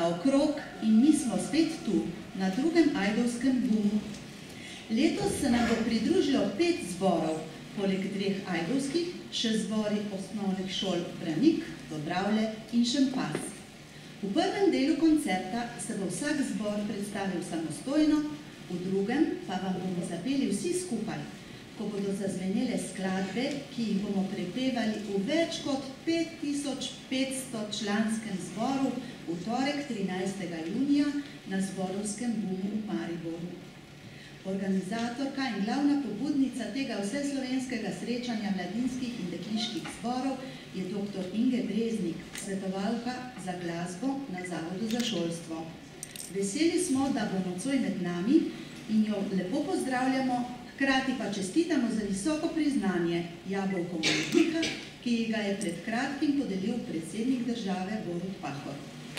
naokrog in mi smo spet tu, na drugem ajdovskem bumu. Letos se nam bo pridružilo 5 zborov, poleg 2 ajdovskih, še zbori osnovnih šol Branik, Dobravlje in Šempas. V prvem delu koncerta se bo vsak zbor predstavil samostojno, v drugem pa vam bomo zapeli vsi skupaj, ko bodo zazvenele skladbe, ki jih bomo prepevali v več kot 5500 članskem zboru v torek 13. junija na zborovskem bumu v Mariboru. Organizatorka in glavna pobudnica tega vseslovenskega srečanja mladinskih in dekliških zborov je dr. Inge Breznik, svetovalka za glasbo na Zavodu za šolstvo. Veseli smo, da bo nocoj med nami in jo lepo pozdravljamo, hkrati pa čestitamo za visoko priznanje Jabolko umetnika, ki ga je pred kratkim podelil predsednik države Borut Pahor.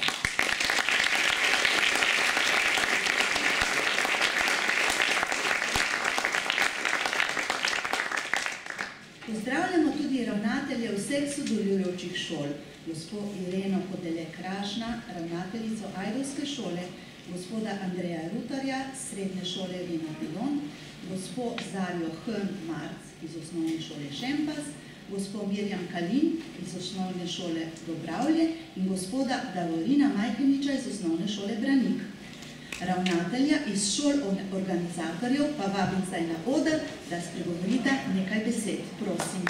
Pozdravljamo tudi ravnatelje vseh sodelujočih šol, gospod Ireno Kodele-Krašna, ravnateljico ajdovske šole, gospoda Andreja Rutarja, srednje šole Rina Pilon, gospod Zarjo Hrn-Marc iz osnovne šole Šempas, gospod Mirjam Kalin iz osnovne šole Dobravlje in gospoda Davorina Majheniča iz osnovne šole Branik. Ravnatelja iz šol organizatorjev pa vabim zdaj na oder, da spregovorite nekaj besed. Prosim.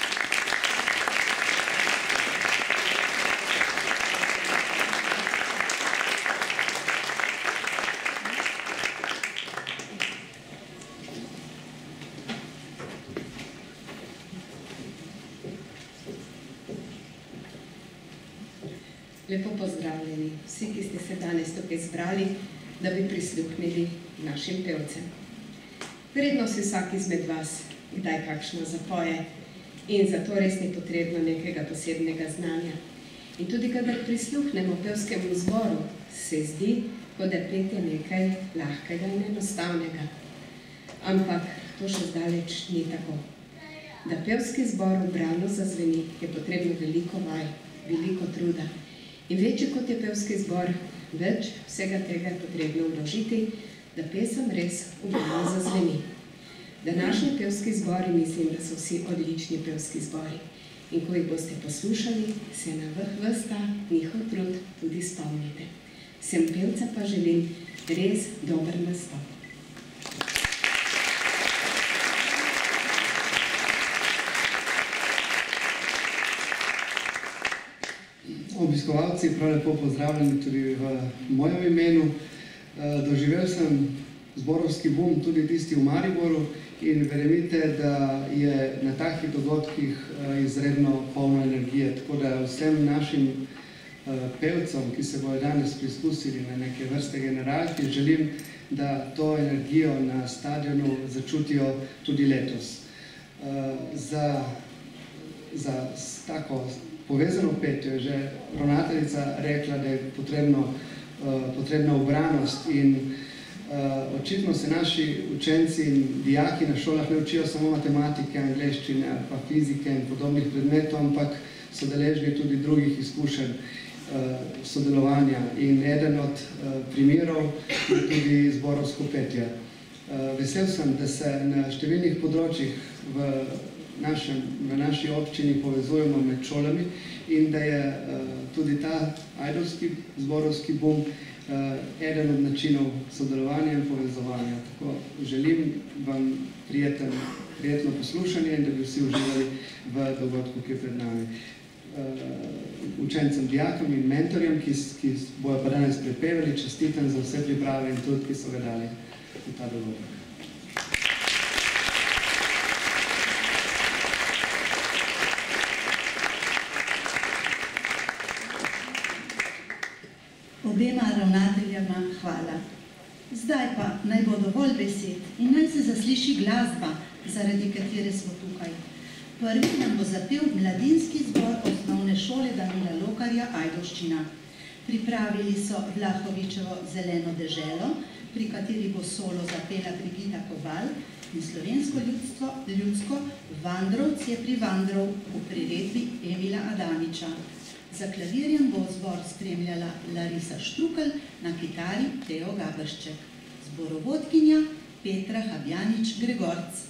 Lepo pozdravljeni vsi, ki ste se danes tukaj zbrali, da bi prisluhnili našim pevcem. Verjetno si vsak izmed vas kdaj kakšno zapoje in zato res ni potrebno nekega posebnega znanja. In tudi, kadar prisluhnemo pevskemu zboru, se zdi, kot da je petje nekaj lahkega in enostavnega. Ampak to še zdaleč ni tako. Da pevski zbor ubrano zazveni, je potrebno veliko vaj, veliko truda. In večji kot je pevski zbor, več vsega tega je potrebno vložiti, da pesem res ubrano zazveni. Današnji pevski zbori mislim, da so vsi odlični pevski zbori. In ko jih boste poslušali, se na ves ta njihov trud tudi spomnite. Vsem pevca pa želim res dober nastop. Obiskovalci, prav lepo pozdravljeni tudi v mojem imenu. Doživel sem zborovski bum, tudi tisti v Mariboru, in verjemite, da je na takih dogodkih izredno polno energije. Tako da vsem našim pevcem, ki se bodo danes preizkusili na neke vrste generalki, želim, da to energijo na stadionu začutijo tudi letos. Za tako povezano petjo je že ravnateljica rekla, da je potrebna ubranost in očitno se naši učenci in dijaki na šolah ne učijo samo matematike, angleščine ali pa fizike in podobnih predmetov, ampak so deležni tudi drugih izkušenj sodelovanja. In eden od primerov je tudi zborovsko petje. Vesel sem, da se na številnih področjih v naši občini povezujemo med šolami in da je tudi ta ajdovski zborovski bum eden od načinov sodelovanja in povezovanja. Tako želim vam prijetno poslušanje in da bi vsi uživali v dogodku, ki je pred nami. Učencem, dijakom in mentorjem, ki bojo pa danes prepevali, čestitam za vse priprave in trud, ki so ga dali v ta dogodek. Obema ravnateljama hvala. Zdaj pa naj bo dovolj besed in naj se zasliši glasba, zaradi katere smo tukaj. Prvi nam bo zapel mladinski zbor osnovne šole Danila Lokarja Ajdovščina. Pripravili so Vlahovičevo Zeleno deželo, pri kateri bo solo zapela Brigita Koval in slovensko ljudsko Vandrovc je pri Vandrov v priredbi Emila Adamiča. Za klavirjem bo zbor spremljala Larisa Štrukelj, na kitari Teo Gabršček, zborovodkinja Petra Habjanič-Gregorc.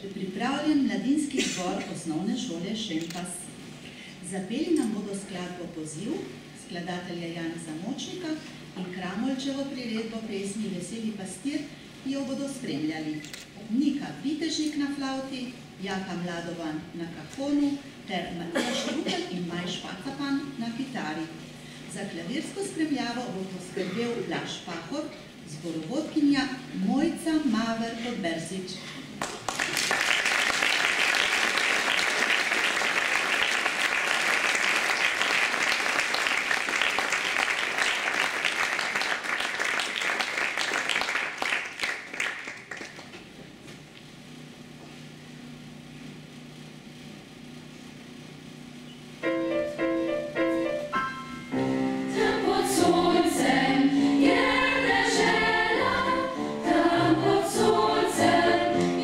pripravljen mladinski zbor osnovne šole Šempas. Zapeli nam bodo skladbo Poziv, skladatelja Janeza Močnika in Kramolčevo priredbo pesmi Veseli pastir, ki jo bodo spremljali. Nika Vitežnik na flauti, Jaka Mladovan na kahonu ter Matija Štrupel in Maj Špacapan na kitari. Za klavirsko spremljavo bo poskrbel Blaž Pahor, zborovodkinja Mojca Maver-Podberzič. Yeah.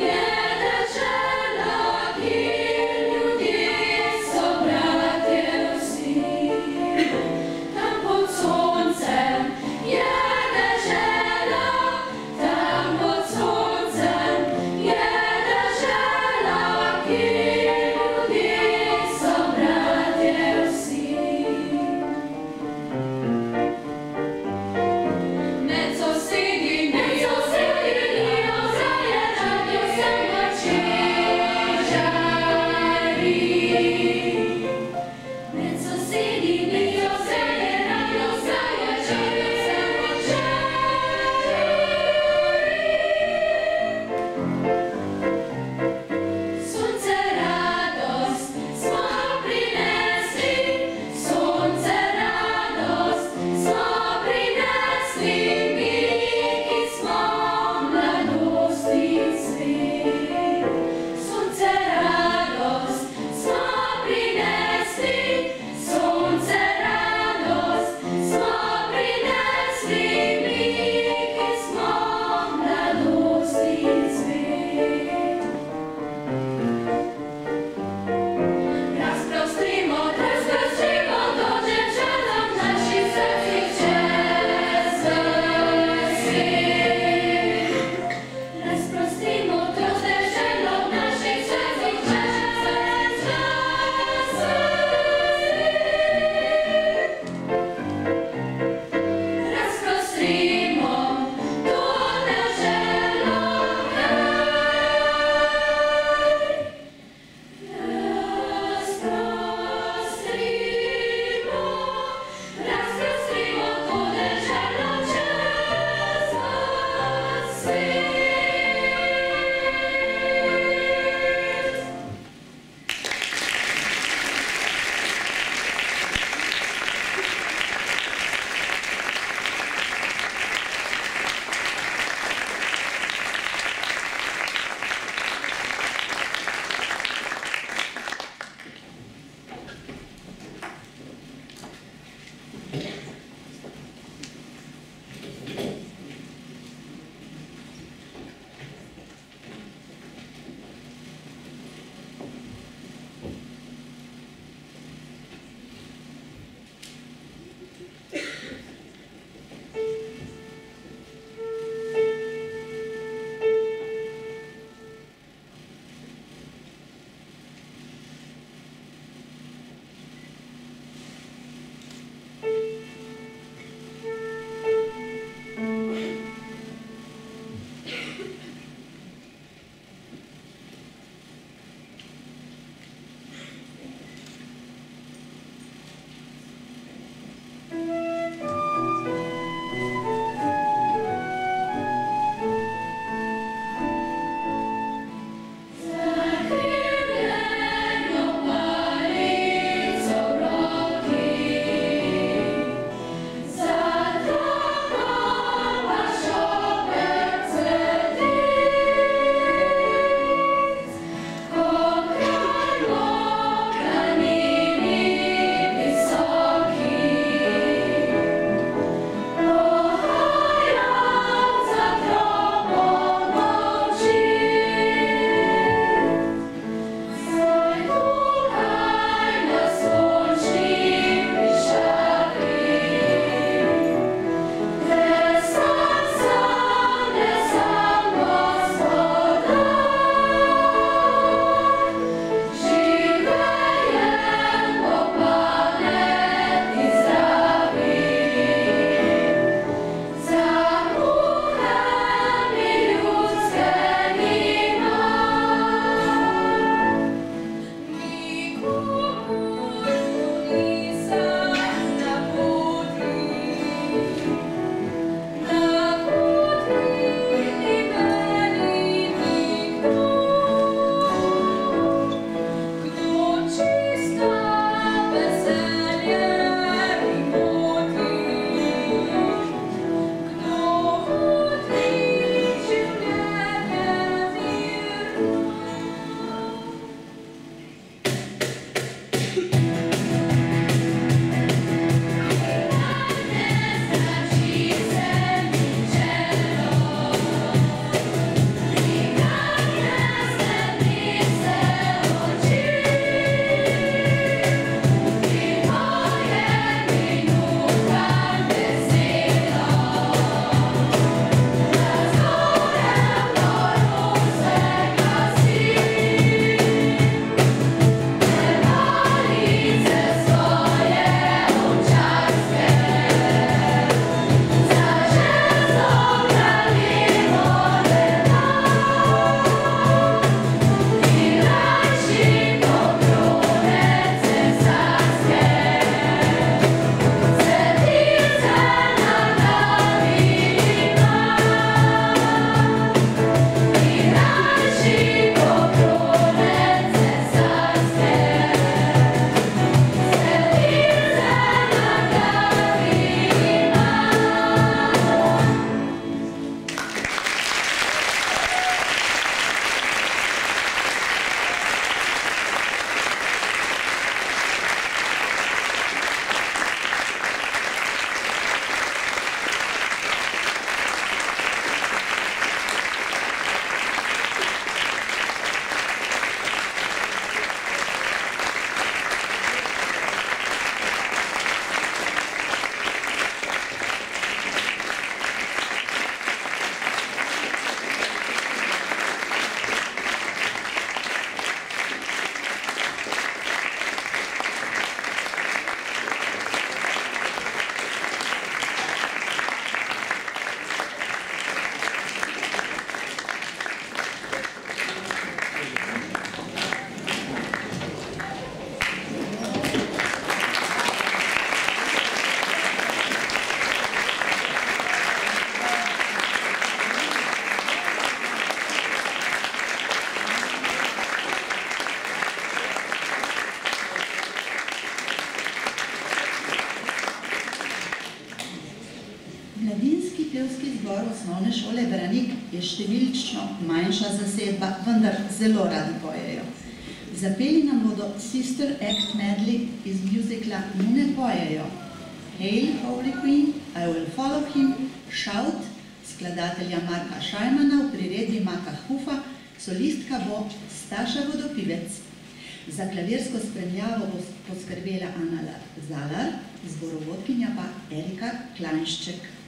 je številčno manjša zasedba, vendar zelo radi pojejo. Zapeli nam bodo Sister Act medley iz musicala Nune pojejo Hail, Holy Queen, I Will Follow Him, Shout, skladatelja Marka Šajmana v priredbi Maka Hufa, solistka bo Staša Vodopivec. Za klavirsko spremljavo bo poskrbela Ana Zalar, zborovodkinja pa Erika Klajnšček.